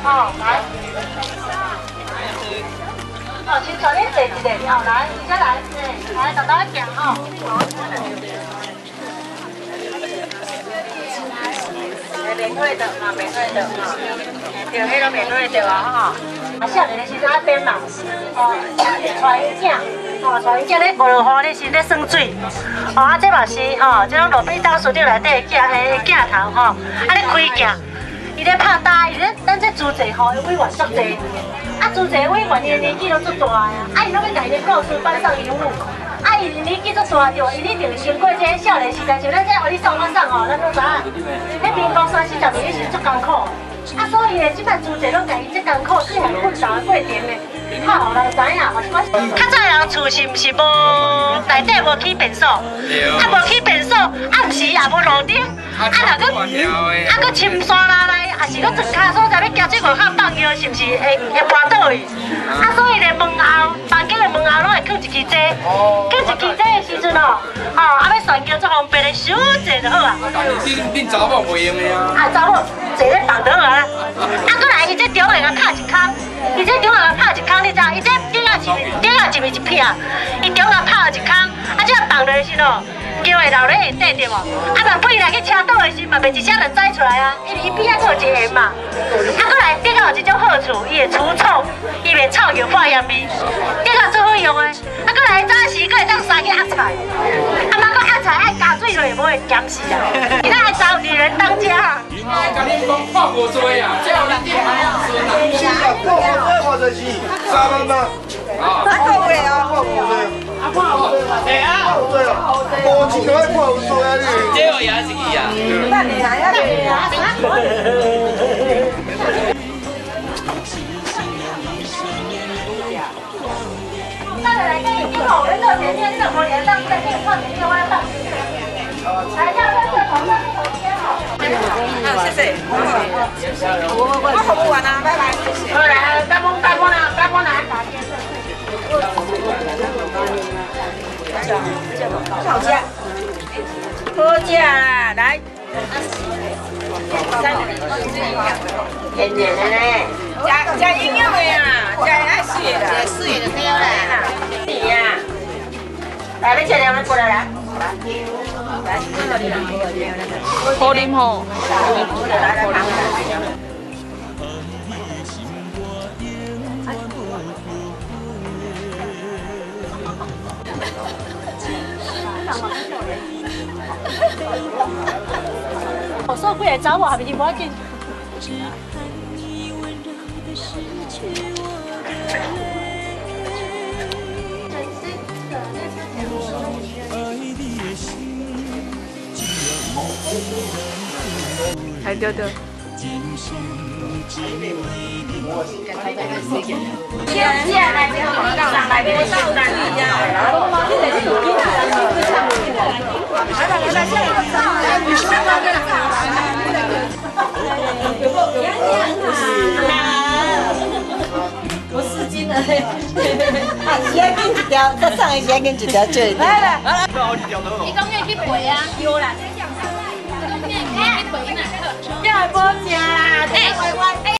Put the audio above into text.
吼，来。哦，先带你坐一下，哦，来，而且来，来，慢慢行吼。免费的嘛，免费的嘛，对，迄个免费的啊吼。啊，少年的时阵啊边嘛，哦，带因囝，哦，带因囝咧5、6号咧是咧耍水，哦，啊，这嘛是吼，这种路边倒树顶内底镜头吼，啊咧开镜，伊咧拍打，伊咧咱这租者吼，委员足济，啊，租者委员伊年纪都足大啊，啊，伊拢要甲伊咧告诉班上人物。啊，伊年纪足大着，伊一定经过这少年时代，像咱这互你送我送吼，咱都知影。迄民国30、40年是足艰苦，啊，所以咧，即摆租者拢甲伊这艰苦细汉奋斗的过程咧，较互人知影，或是我。较早人厝是毋是无内底无起便所，啊无起便所，暗时也无路顶，啊若搁深山拉来，也是搁庄脚所在要行去外口放药，是毋是会跋倒去？啊，所以咧门后房间的门后拢会放一支遮。放一支遮的时阵哦，啊要传叫足方便的，小坐就好啊。 恁查某袂用的啊？ 啊，查某坐咧放就好啊。啊，搁来伊这中会甲拍一空，伊这中会甲拍一空，你知？伊这顶啊前面一片，伊中啊拍一空，啊这放落去咯，叫会留咧下底对无？啊，若飞来去车倒的时，嘛袂一声就栽出来啊，因为伊边仔佫有一个嘛。啊，搁来顶啊有一种好处，伊会除臭，伊袂臭有化烟味，顶啊最好用的。啊，搁来早时佫会当生去压菜，啊嘛佫压菜爱加水落，无会咸死啊。今仔爱找女人当家。 甲恁讲看无多啊，这有恁爹妈孙啊。 是啊，看无多看就是3万吗？ 啊， 看有嘞啊，看有嘞。啊，看有嘞。哎啊，看有嘞哦。无一个看有多啊你。 这有也是伊啊。 那你还要对啊？ 那来跟你今后我热点店热火连当在店放点另外放。来，要跟这同事同先好。 好，谢谢。我服务完了，拜拜，谢谢。 好，来，大风拿。 好价，好价啦，来。 甜甜的呢。 加营养的呀，加爱水的，水的对啦。 你呀，来，你这两个过来来。 好啉吼。 我说过来找我，还没无要紧。 还丢丢。 我4斤了嘞，啊，是要跟一条，再上一些跟一条最。来来， 你讲要去陪啊？有啦，这样。去陪嘛。 要无食啦，哎。